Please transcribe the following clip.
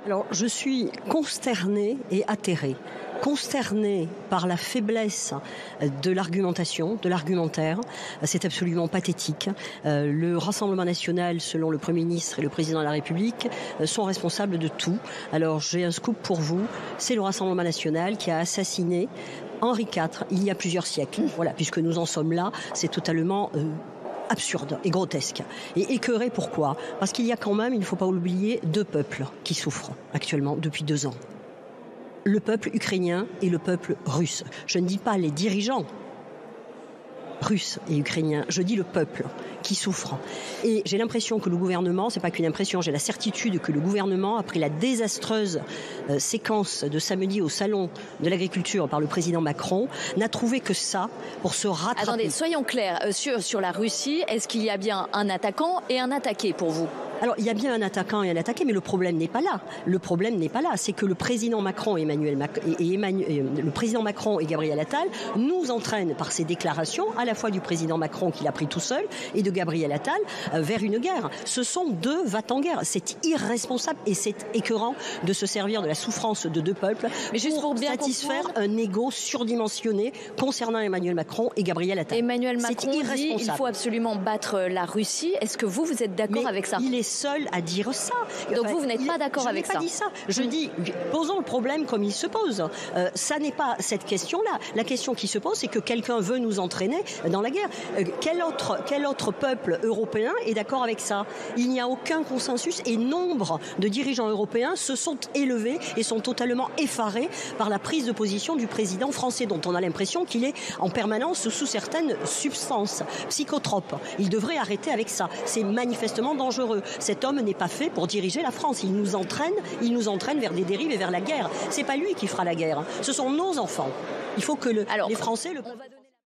Alors, je suis consternée et atterrée. Consternée par la faiblesse de l'argumentation, de l'argumentaire. C'est absolument pathétique. Le Rassemblement national, selon le Premier ministre et le Président de la République, sont responsables de tout. Alors, j'ai un scoop pour vous. C'est le Rassemblement national qui a assassiné Henri IV il y a plusieurs siècles. Voilà, puisque nous en sommes là, c'est totalement absurde et grotesque. Et écœuré, pourquoi? Parce qu'il y a quand même, il ne faut pas oublier, deux peuples qui souffrent actuellement depuis 2 ans. Le peuple ukrainien et le peuple russe. Je ne dis pas les dirigeants russes et ukrainiens, je dis le peuple qui souffre. Et j'ai l'impression que le gouvernement, c'est pas qu'une impression, j'ai la certitude que le gouvernement, après la désastreuse séquence de samedi au salon de l'agriculture par le président Macron, n'a trouvé que ça pour se rattraper. Attendez, soyons clairs, sur la Russie, est-ce qu'il y a bien un attaquant et un attaqué pour vous ? Alors, il y a bien un attaquant et un attaqué, mais le problème n'est pas là. Le problème n'est pas là. C'est que le président Macron et le président Macron et Gabriel Attal nous entraînent par ces déclarations, à la fois du président Macron qui l'a pris tout seul et de Gabriel Attal, vers une guerre. Ce sont deux va-t-en-guerre. C'est irresponsable et c'est écœurant de se servir de la souffrance de deux peuples pour bien satisfaire un ego surdimensionné concernant Emmanuel Macron et Gabriel Attal. Emmanuel Macron dit qu'il faut absolument battre la Russie. Est-ce que vous êtes d'accord avec ça ? Il est seul à dire ça. Donc vous n'êtes pas d'accord avec ça? Je n'ai pas dit ça. Je dis, posons le problème comme il se pose. Ça n'est pas cette question-là. La question qui se pose, c'est que quelqu'un veut nous entraîner dans la guerre. Quel autre peuple européen est d'accord avec ça? Il n'y a aucun consensus et nombre de dirigeants européens se sont élevés et sont totalement effarés par la prise de position du président français, dont on a l'impression qu'il est en permanence sous certaines substances psychotropes. Il devrait arrêter avec ça. C'est manifestement dangereux. Cet homme n'est pas fait pour diriger la France. Il nous entraîne vers des dérives et vers la guerre. C'est pas lui qui fera la guerre. Ce sont nos enfants. Il faut que les Français le...